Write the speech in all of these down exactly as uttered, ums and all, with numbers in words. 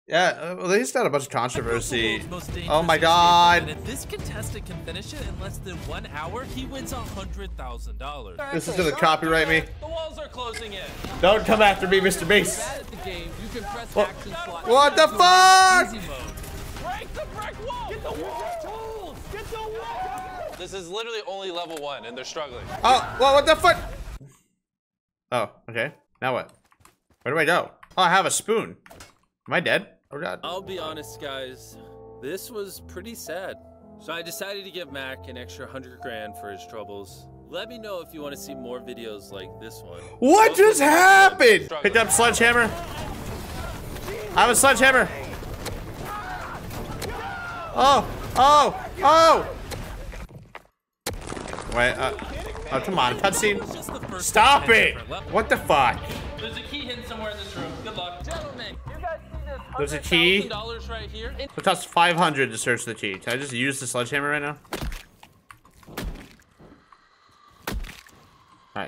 Yeah, well, he's got a bunch of controversy. Oh my god. And if this contestant can finish it in less than one hour, he wins a hundred thousand dollars. This is gonna copyright me. The walls are closing in. Don't come after me, Mister Beast. At the game, you can press What, action slot what the fuck? easy mode. Break the brick wall. Get the wall. Get the wall. This is literally only level one, and they're struggling. Oh, well, what the fuck? Oh, okay. Now what? Where do I go? Oh, I have a spoon. Am I dead? Oh god. I'll be honest, guys. This was pretty sad. So I decided to give Mac an extra hundred grand for his troubles. Let me know if you want to see more videos like this one. What just happened? Picked up sledgehammer. I have a sledgehammer. Oh, oh, oh. Wait, uh, oh, come on, cutscene. Stop it. What the fuck? There's a key hidden somewhere in this room. Good luck. Gentlemen, you guys see this There's a key. one hundred thousand dollars right here? It costs five hundred to search the key. Can I just use the sledgehammer right now? Alright.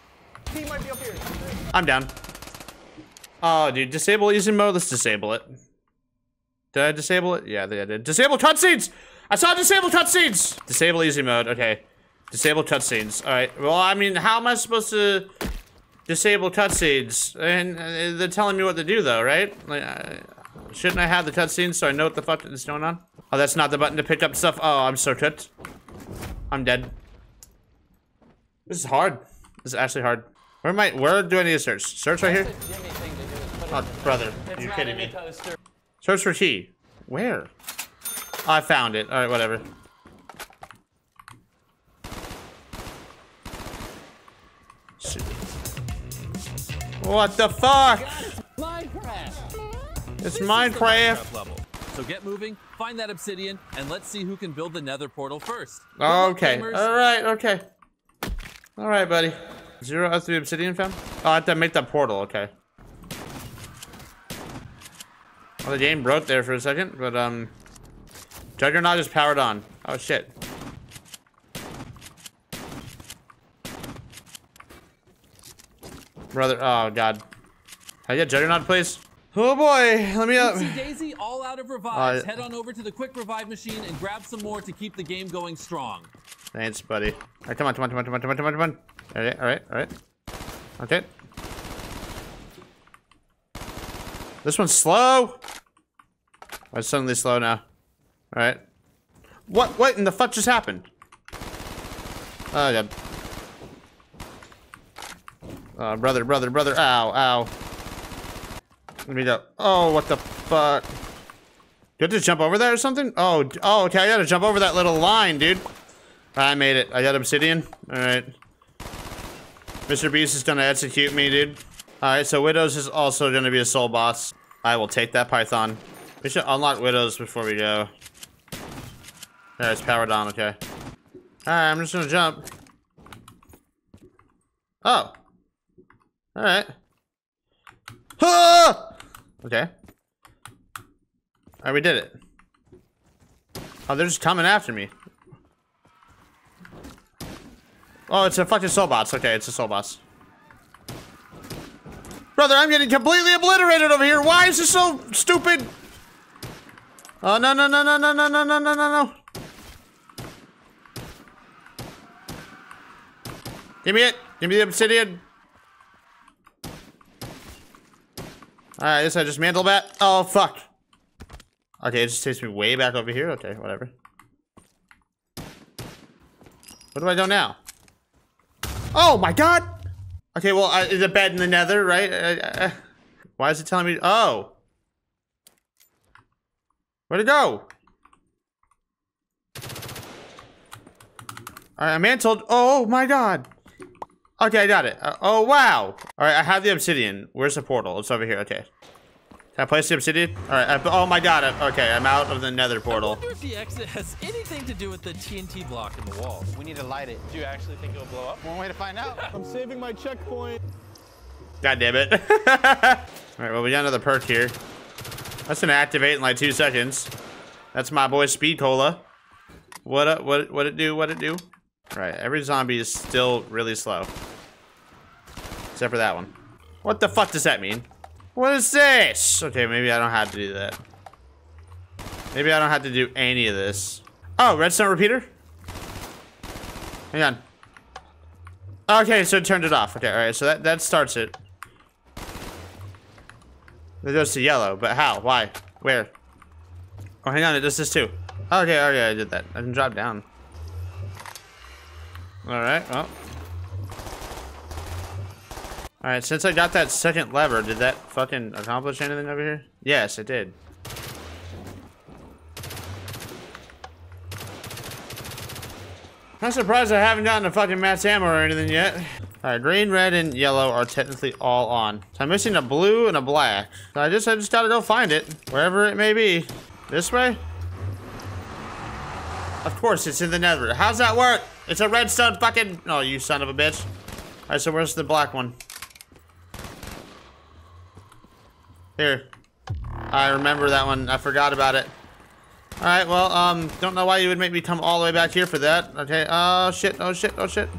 I'm down. Oh, dude, disable easy mode. Let's disable it. Did I disable it? Yeah, I did. Disable cutscenes! I saw disable cutscenes! Disable easy mode. Okay. Disable cutscenes. Alright. Well, I mean, how am I supposed to disable cutscenes? And uh, they're telling me what to do, though, right? Like, uh, shouldn't I have the cutscenes so I know what the fuck is going on? Oh, that's not the button to pick up stuff. Oh, I'm so cooked. I'm dead. This is hard. This is actually hard. Where am I? Where do I need to search? Search right here? Oh, brother. Are you kidding me? Search for key. Where? Oh, I found it. Alright, whatever. Shit. What the fuck? Minecraft. It's Minecraft. Level. So get moving, find that obsidian, and let's see who can build the nether portal first. Okay. Alright, okay. Alright, buddy. Zero out of three obsidian found? Oh, I have to make that portal, okay. Well, the game broke there for a second, but, um... Juggernaut is powered on. Oh, shit. Brother, oh, God. Can I get Juggernaut, please? Oh, boy. Let me up. Oopsie Daisy, all out of revives. Uh, Head on over to the quick revive machine and grab some more to keep the game going strong. Thanks, buddy. All right, come on, come on, come on, come on, come on, come on, come on. All right, all right, all right. Okay. This one's slow. Why is it suddenly slow now? All right. What? What in the fuck just happened? Oh, God. Uh, brother, brother, brother. Ow, ow. Let me go. Oh, what the fuck? Do you have to jump over there or something? Oh, oh, okay. I gotta jump over that little line, dude. I made it. I got obsidian. All right. Mister Beast is gonna execute me, dude. All right, so Widows is also gonna be a soul boss. I will take that Python. We should unlock Widows before we go. Yeah, it's powered on. Okay. All right, I'm just gonna jump. Oh. All right. Ah! Okay. All right, we did it. Oh, they're just coming after me. Oh, it's a fucking soul boss. Okay, it's a soul boss. Brother, I'm getting completely obliterated over here. Why is this so stupid? Oh, no, no, no, no, no, no, no, no, no, no, no. Give me it. Give me the obsidian. Alright, this I just mantle bat. Oh, fuck. Okay, it just takes me way back over here. Okay, whatever. What do I do now? Oh, my God. Okay, well, uh, is a bed in the nether, right? Uh, uh, why is it telling me? Oh. Where'd it go? Alright, I mantled. Oh, my God. Okay, I got it. Uh, oh, wow. All right, I have the obsidian. Where's the portal? It's over here. Okay. Can I place the obsidian? All right. I, oh, my God. I, okay, I'm out of the nether portal. I wonder if the exit has anything to do with the T N T block in the wall. We need to light it. Do you actually think it'll blow up? One way to find out. I'm saving my checkpoint. God damn it. All right, well, we got another perk here. That's gonna activate in like two seconds. That's my boy Speed Cola. What up? What? What it do? What it do? All right. Every zombie is still really slow, except for that one. What the fuck does that mean? What is this? Okay, maybe I don't have to do that. Maybe I don't have to do any of this. Oh, redstone repeater? Hang on. Okay, so it turned it off. Okay, alright, so that, that starts it. It goes to yellow, but how? Why? Where? Oh, hang on, it does this too. Okay, okay, I did that. I didn't drop down. Alright, well. Alright, since I got that second lever, did that fucking accomplish anything over here? Yes, it did. I'm surprised I haven't gotten a fucking max ammo or anything yet. Alright, green, red, and yellow are technically all on. So I'm missing a blue and a black. So I just I just gotta go find it. Wherever it may be. This way? Of course, it's in the nether. How's that work? It's a redstone fucking... Oh, you son of a bitch. Alright, so where's the black one? Here. I remember that one. I forgot about it. Alright, well, um, don't know why you would make me come all the way back here for that. Okay, oh shit, oh shit, oh shit.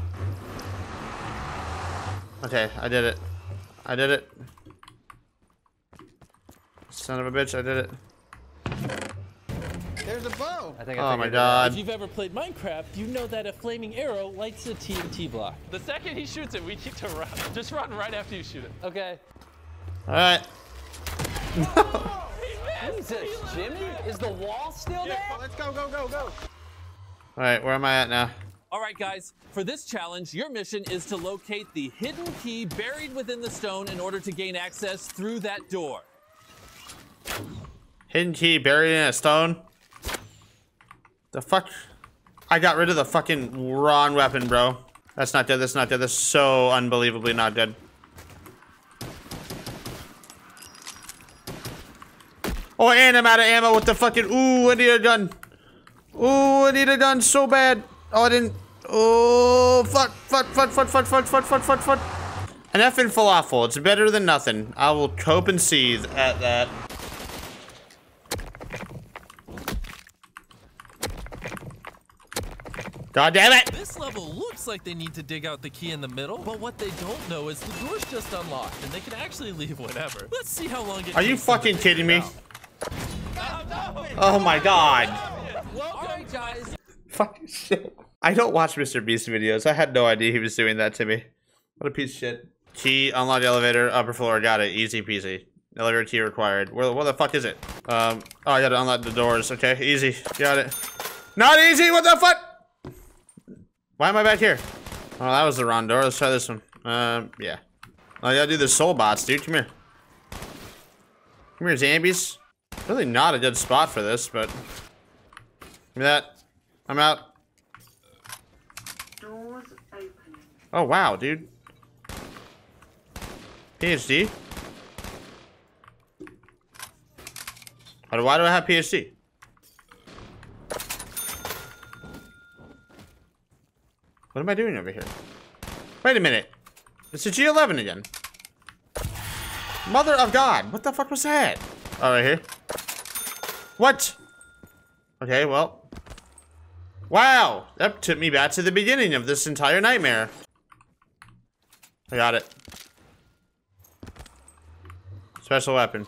Okay, I did it. I did it. Son of a bitch, I did it. There's a bow! I think I Oh my figured it god. If you've ever played Minecraft, you know that a flaming arrow lights a T N T block. The second he shoots it, we need to run. Just run right after you shoot it. Okay. Alright. Jesus, Jimmy? Is the wall still there? Let's go, go, go, go! Alright, where am I at now? All right, guys. For this challenge, your mission is to locate the hidden key buried within the stone in order to gain access through that door. Hidden key buried in a stone? The fuck? I got rid of the fucking wrong weapon, bro. That's not good, that's not good. That's so unbelievably not good. Oh, and I'm out of ammo with the fucking... Ooh, I need a gun. Ooh, I need a gun so bad. Oh, I didn't... Oh, fuck, fuck, fuck, fuck, fuck, fuck, fuck, fuck, fuck, fuck. An effing falafel. It's better than nothing. I will cope and seethe at that. God damn it! This level looks like they need to dig out the key in the middle, but what they don't know is the door's just unlocked, and they can actually leave whenever. Let's see how long it Are you takes them to fucking figure kidding it me? out. Oh my god. All right, guys. Fucking shit. I don't watch Mister Beast videos. I had no idea he was doing that to me. What a piece of shit. Key, unlock elevator, upper floor. Got it. Easy peasy. Elevator key required. Where, where the fuck is it? Um, oh, I gotta unlock the doors. Okay, easy. Got it. Not easy. What the fuck? Why am I back here? Oh, that was the wrong door. Let's try this one. Um, yeah. I gotta do the soul bots, dude. Come here. Come here, zombies. Really not a good spot for this, but... Give me that. I'm out. Doors opening. Oh, wow, dude. P H D? How do, why do I have P H D? What am I doing over here? Wait a minute. It's a G eleven again. Mother of God. What the fuck was that? Oh, right here. What? Okay, well. Wow. That took me back to the beginning of this entire nightmare. I got it. Special weapon.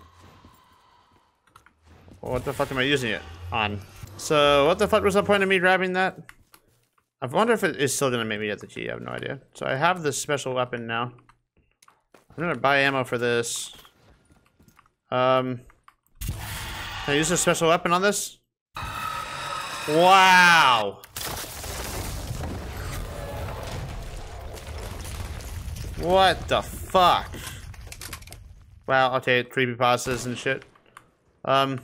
Well, what the fuck am I using it on? So, what the fuck was the point of me grabbing that? I wonder if it is still gonna make me get the key. I have no idea. So I have this special weapon now. I'm gonna buy ammo for this. Um, can I use a special weapon on this? Wow. What the fuck? Wow. Okay, creepypastas and shit. Um,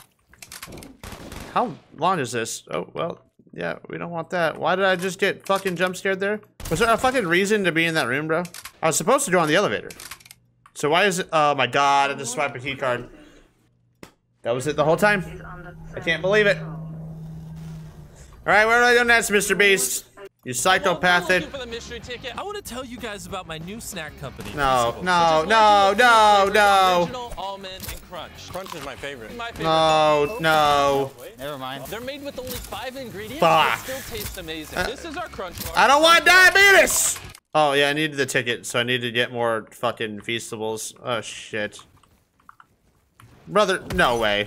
how long is this? Oh well. Yeah, we don't want that. Why did I just get fucking jump scared there? Was there a fucking reason to be in that room, bro? I was supposed to go on the elevator. So why is it? Oh my god, I just swiped a key card. That was it the whole time? I can't believe it. Alright, where do I go next, Mister Beast? You psychopathic. For the mystery ticket, I want to tell you guys about my new snack company. No, Feastables, no, which is no, one no, of the no. Original almond and crunch. Crunch is my favorite. My favorite. No, no. Never mind. They're made with only five ingredients, Fuck. but still taste amazing. This is our crunch bar. I don't want diabetes! Oh yeah, I needed the ticket, so I need to get more fucking Feastables. Oh shit. Brother, no way.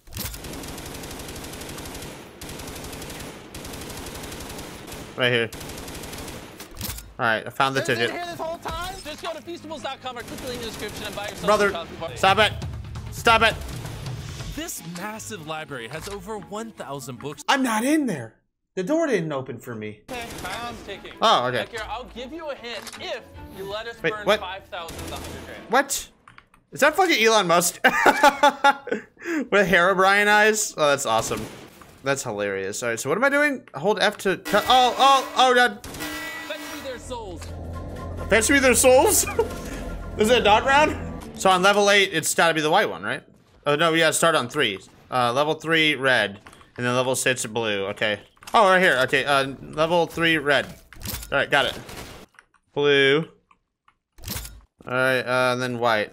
Right here. Alright, I found the ticket. Here this whole time? Just go to feastables dot com or click the link in the description and buy yourself Brother, a copy party. stop it. Stop it. This massive library has over one thousand books. I'm not in there. The door didn't open for me. Okay, time is ticking. Oh, okay. Akira, I'll give you a hint if you let us Wait, burn what? five thousand of the one hundred grand. What? Is that fucking Elon Musk? With Herobrine eyes? Oh, that's awesome. That's hilarious. Alright, so what am I doing? Hold F to cut. Oh, oh, oh, God. Fetch me their souls. Fetch me their souls? Is it a dog round? So on level eight, it's gotta be the white one, right? Oh, no, we gotta start on three. Uh, level three, red. And then level six, blue. Okay. Oh, right here. Okay, uh, level three, red. Alright, got it. Blue. Alright, uh, and then white.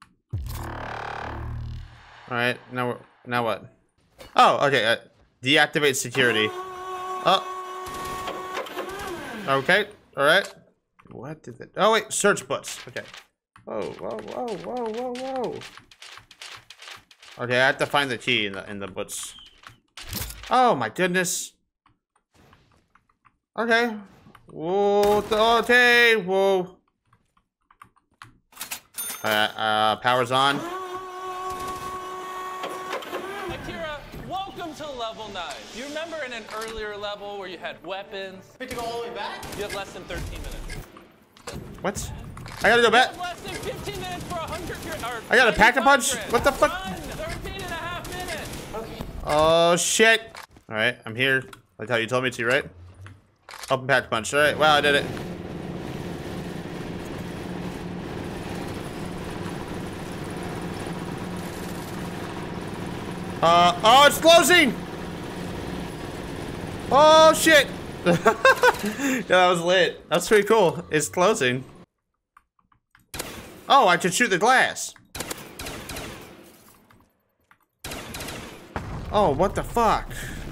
Alright, now we're, now what? Oh, okay, uh, deactivate security. Oh. Okay, alright. What did it? Oh, wait, search books. Okay. Whoa, whoa, whoa, whoa, whoa, whoa. Okay, I have to find the key in the, in the books. Oh, my goodness. Okay. Whoa, okay, whoa. Uh, uh, power's on. Akira, welcome to level nine. You remember in an earlier level where you had weapons? We have to go all the way back? You have less than thirteen minutes. What? I gotta go You back. have less than fifteen minutes for one hundred grand. I gotta pack a punch? What the fuck? Run, thirteen and a half minutes. Okay. Oh, shit. Alright, I'm here. Like how you told me to, right? Open pack punch. Alright, wow, I did it. Uh, oh, it's closing! Oh, shit! Yeah, that was lit. That's pretty cool. It's closing. Oh, I should shoot the glass. Oh, what the fuck?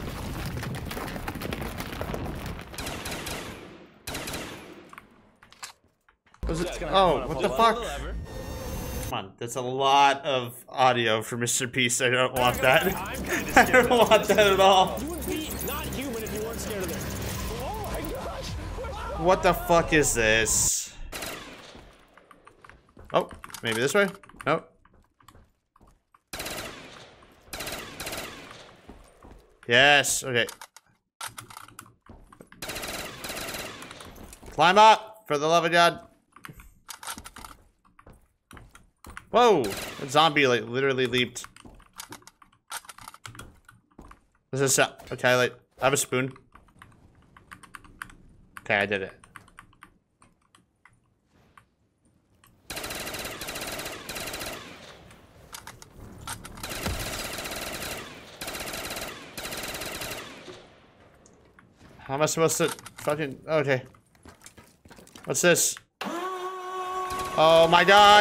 Was it? Oh, what the fuck? Come on, that's a lot of audio for Mister Peace. I don't want that. I don't want that at all. You would be not human if you weren't scared of this. Oh my gosh. What the fuck is this? Oh, maybe this way? Nope. Yes, okay. Climb up, for the love of God. Whoa, that zombie like literally leaped. This is uh, okay. Like I have a spoon. Okay, I did it. How am I supposed to fucking? Okay. What's this? Oh my God.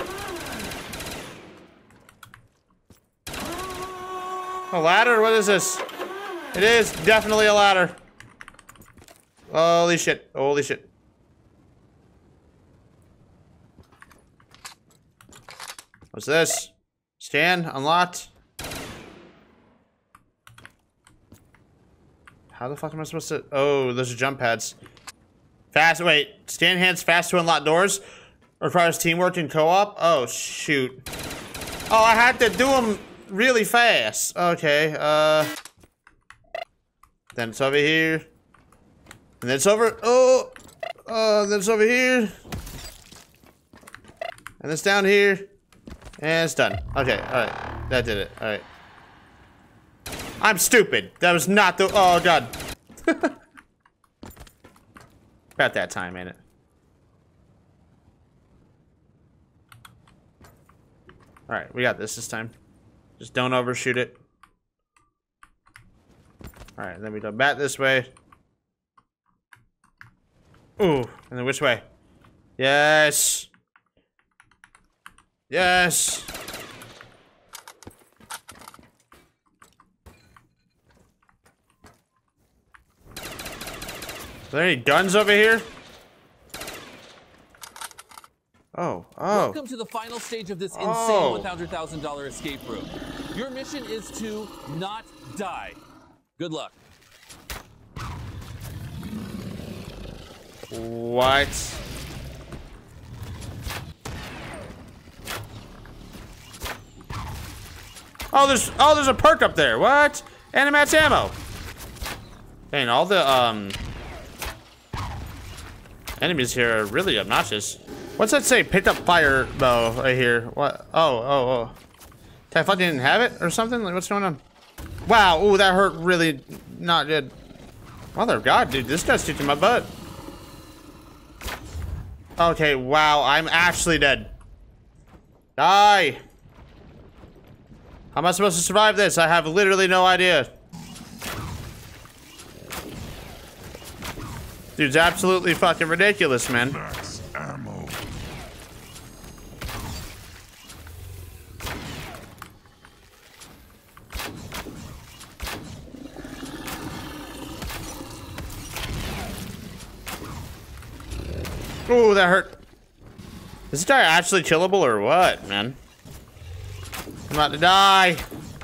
A ladder? What is this? It is definitely a ladder. Holy shit. Holy shit. What's this? Scan. Unlocked. How the fuck am I supposed to? Oh, those are jump pads. Fast. Wait. Stand hands fast to unlock doors. Requires teamwork and co-op. Oh, shoot. Oh, I had to do them really fast. Okay, uh... then it's over here. And then it's over... Oh! Oh, then it's over here. And it's down here. And it's done. Okay, alright. That did it. Alright. I'm stupid. That was not the... Oh, God. About that time, ain't it? Alright, we got this this time. Just don't overshoot it. Alright, then we go back this way. Ooh, and then which way? Yes! Yes! Are there any guns over here? Oh, Oh. Welcome to the final stage of this insane Oh. one hundred thousand dollar escape room. Your mission is to not die. Good luck. What? Oh, there's oh, there's a perk up there. What? Animats ammo. Dang, all the um enemies here are really obnoxious. What's that say? Picked up fire bow right here. What? Oh, oh, oh. Did I fucking didn't have it or something? Like, what's going on? Wow. Ooh, that hurt really not good. Mother of God, dude, this guy's kicking my butt. Okay, wow, I'm actually dead. Die. How am I supposed to survive this? I have literally no idea. Dude's absolutely fucking ridiculous, man. Max ammo. Ooh, that hurt. Is this guy actually killable or what, man? I'm about to die.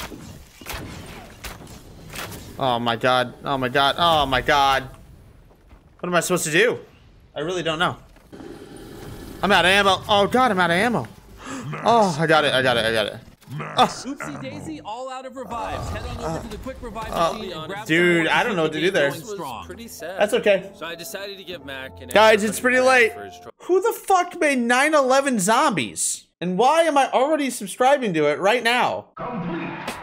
Oh my God. Oh my God. Oh my God. What am I supposed to do? I really don't know. I'm out of ammo. Oh God, I'm out of ammo. Oh, I got it. I got it. I got it. Max Oopsie ammo. daisy, all out of revives. Head on over to the quick revive uh, machine and grab dude, some more I don't know what to do there. going This was strong. pretty sad. That's okay. So I decided to give Mac an Guys, extra it's pretty hundred late. grand for his trouble. Who the fuck made nine eleven zombies? And why am I already subscribing to it right now? Complete.